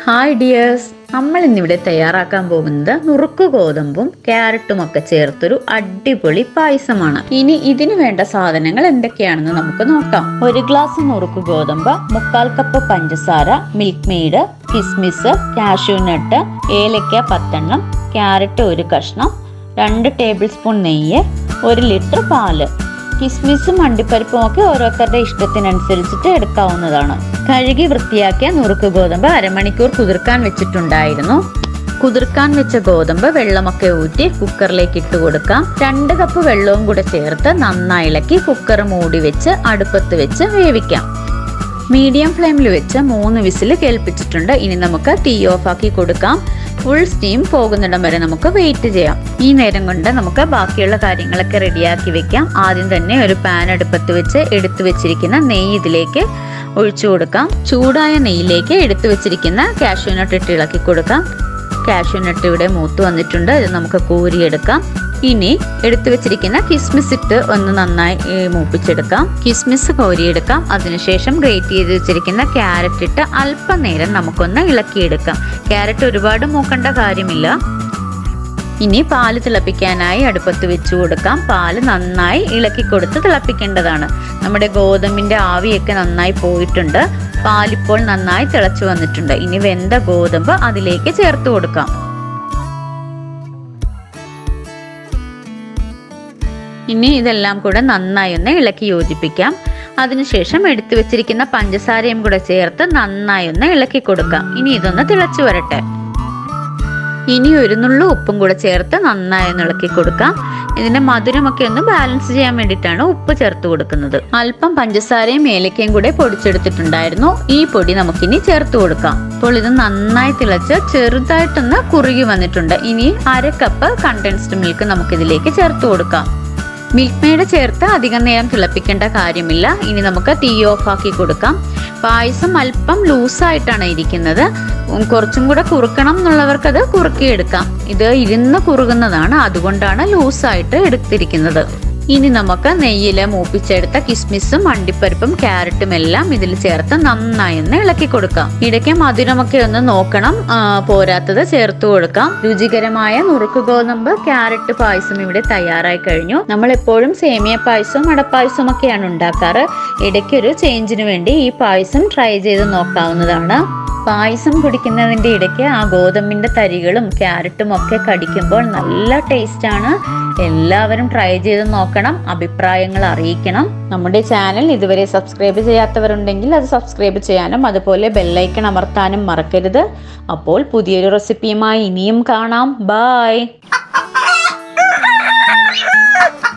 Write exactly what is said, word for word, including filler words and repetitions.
Hi dears, നമ്മൾ ഇന്നിവിടെ തയ്യാറാക്കാൻ പോകുന്നത് നുറുക്ക് ഗോതമ്പും ക്യാരറ്റും ഒക്കെ ചേർത്തൊരു അടിപൊളി പായസമാണ്. ഇനി ഇതിന് വേണ്ട സാധനങ്ങൾ എന്തൊക്കെയാണെന്ന് നമുക്ക് നോക്കാം. ഒരു ഗ്ലാസ് നുറുക്ക് ഗോതമ്പ്, മുക്കാൽ കപ്പ് പഞ്ചസാര, മിൽക്ക് മെയ്ഡ്, കിസ്മിസ്, കാഷ്യൂ നട്ട്, ഏലക്ക പത്തെണ്ണം, ക്യാരറ്റ് ഒരു കഷ്ണം, രണ്ട് ടേബിൾ സ്പൂൺ നെയ്യ്, ഒരു ലിറ്റർ പാല്. കിസ്മിസും അണ്ടിപ്പരിപ്പും ഒക്കെ ഓരോരുത്തരുടെ ഇഷ്ടത്തിനനുസരിച്ചിട്ട് എടുക്കാവുന്നതാണ്. കഴുകി വൃത്തിയാക്കിയ നുറുക്ക് ഗോതമ്പ് അരമണിക്കൂർ കുതിർക്കാൻ വെച്ചിട്ടുണ്ടായിരുന്നു. കുതിർക്കാൻ വെച്ച ഗോതമ്പ് വെള്ളമൊക്കെ ഊറ്റി കുക്കറിലേക്ക് ഇട്ട് കൊടുക്കാം. രണ്ട് കപ്പ് വെള്ളവും കൂടെ ചേർത്ത് നന്നായി ഇളക്കി കുക്കർ മൂടി വെച്ച് അടുപ്പത്ത് വെച്ച് വേവിക്കാം. മീഡിയം ഫ്ലെയിമിൽ വെച്ച് മൂന്ന് വിസിൽ കേൾപ്പിച്ചിട്ടുണ്ട്. ഇനി നമുക്ക് തീ ഓഫ് ആക്കി കൊടുക്കാം. ഫുൾ സ്റ്റീം പോകുന്നിടം വരെ നമുക്ക് വെയിറ്റ് ചെയ്യാം. ഈ നേരം കൊണ്ട് നമുക്ക് ബാക്കിയുള്ള കാര്യങ്ങളൊക്കെ റെഡിയാക്കി വെക്കാം. ആദ്യം തന്നെ ഒരു പാൻ അടുപ്പത്ത് വെച്ച് എടുത്തു വെച്ചിരിക്കുന്ന നെയ്യ് ഇതിലേക്ക് ഒഴിച്ചു കൊടുക്കാം. ചൂടായ നെയ്യിലേക്ക് എടുത്തു വെച്ചിരിക്കുന്ന കാഷ്യൂ നട്ട് ഇട്ട് ഇളക്കി കൊടുക്കാം. കാഷ്യൂ നട്ട് ഇവിടെ മൂത്ത് വന്നിട്ടുണ്ട്. ഇത് നമുക്ക് കോരിയെടുക്കാം. ഇനി എടുത്തു വെച്ചിരിക്കുന്ന കിസ്മിസ് ഇട്ട് ഒന്ന് നന്നായി മൂപ്പിച്ചെടുക്കാം. കിസ്മിസ് കോരിയെടുക്കാം. അതിനുശേഷം ഗ്രേറ്റ് ചെയ്ത് വെച്ചിരിക്കുന്ന ക്യാരറ്റ് ഇട്ട് അല്പനേരം നമുക്കൊന്ന് ഇളക്കിയെടുക്കാം. ക്യാരറ്റ് ഒരുപാട് മൂക്കേണ്ട കാര്യമില്ല. ഇനി പാല് തിളപ്പിക്കാനായി അടുപ്പത്ത് വെച്ചു കൊടുക്കാം. പാല് നന്നായി ഇളക്കി കൊടുത്ത് തിളപ്പിക്കേണ്ടതാണ്. നമ്മുടെ ഗോതമ്പിന്റെ ആവിയൊക്കെ നന്നായി പോയിട്ടുണ്ട്. പാലിപ്പോൾ നന്നായി തിളച്ചു വന്നിട്ടുണ്ട്. ഇനി വെന്ത ഗോതമ്പ് അതിലേക്ക് ചേർത്ത് കൊടുക്കാം. ഇനി ഇതെല്ലാം കൂടെ നന്നായി ഒന്ന് ഇളക്കി യോജിപ്പിക്കാം. അതിനുശേഷം എടുത്തു വെച്ചിരിക്കുന്ന പഞ്ചസാരയും കൂടെ ചേർത്ത് നന്നായി ഒന്ന് ഇളക്കി കൊടുക്കാം. ഇനി ഇതൊന്ന് തിളച്ചു വരട്ടെ. ഇനി ഒരു നുള്ളു ഉപ്പും കൂടെ ചേർത്ത് നന്നായി ഒന്ന് ഇളക്കി കൊടുക്കാം. ഇതിന്റെ മധുരമൊക്കെ ഒന്ന് ബാലൻസ് ചെയ്യാൻ വേണ്ടിയിട്ടാണ് ഉപ്പ് ചേർത്ത് കൊടുക്കുന്നത്. അല്പം പഞ്ചസാരയും ഏലക്കയും കൂടെ പൊടിച്ചെടുത്തിട്ടുണ്ടായിരുന്നു. ഈ പൊടി നമുക്കിനി ചേർത്ത് കൊടുക്കാം. അപ്പോൾ ഇത് നന്നായി തിളച്ച് ചെറുതായിട്ടൊന്ന് കുറുകി വന്നിട്ടുണ്ട്. ഇനി അര കപ്പ് കണ്ടൻസ്ഡ് മിൽക്ക് നമുക്കിതിലേക്ക് ചേർത്ത് കൊടുക്കാം. മിൽക്ക് മെയ്ഡ് ചേർത്ത് അധികം നേരം തിളപ്പിക്കേണ്ട കാര്യമില്ല. ഇനി നമുക്ക് തീ ഓഫ് ആക്കി കൊടുക്കാം. പായസം അല്പം ലൂസായിട്ടാണ് ഇരിക്കുന്നത്. കുറച്ചും കൂടെ കുറുക്കണം എന്നുള്ളവർക്ക് അത് കുറുക്കിയെടുക്കാം. ഇത് ഇരുന്ന് കുറുകുന്നതാണ്, അതുകൊണ്ടാണ് ലൂസായിട്ട് എടുത്തിരിക്കുന്നത്. ഇനി നമുക്ക് നെയ്യിൽ മൂപ്പിച്ചെടുത്ത കിസ്മിസും അണ്ടിപ്പരിപ്പും ക്യാരറ്റും എല്ലാം ഇതിൽ ചേർത്ത് നന്നായി ഒന്ന് ഇളക്കി കൊടുക്കാം. ഇടയ്ക്ക് മധുരമൊക്കെ ഒന്ന് നോക്കണം, പോരാത്തത് ചേർത്ത് കൊടുക്കാം. രുചികരമായ നുറുക്ക് ഗോതമ്പ് ക്യാരറ്റ് പായസം ഇവിടെ തയ്യാറായി കഴിഞ്ഞു. നമ്മൾ എപ്പോഴും സേമിയ പായസവും അടപ്പായസവും ഒക്കെയാണ് ഉണ്ടാക്കാറ്. ഇടയ്ക്കൊരു ചേഞ്ചിന് വേണ്ടി ഈ പായസം ട്രൈ ചെയ്ത് നോക്കാവുന്നതാണ്. പായസം കുടിക്കുന്നതിൻ്റെ ഇടയ്ക്ക് ആ ഗോതമ്പിന്റെ തരികളും ക്യാരറ്റും ഒക്കെ കടിക്കുമ്പോൾ നല്ല ടേസ്റ്റ് ആണ്. എല്ലാവരും ട്രൈ ചെയ്ത് നോക്കണം, അഭിപ്രായങ്ങൾ അറിയിക്കണം. നമ്മുടെ ചാനൽ ഇതുവരെ സബ്സ്ക്രൈബ് ചെയ്യാത്തവരുണ്ടെങ്കിൽ അത് സബ്സ്ക്രൈബ് ചെയ്യാനും അതുപോലെ ബെല്ലൈക്കൺ അമർത്താനും മറക്കരുത്. അപ്പോൾ പുതിയൊരു റെസിപ്പിയുമായി ഇനിയും കാണാം. ബൈ.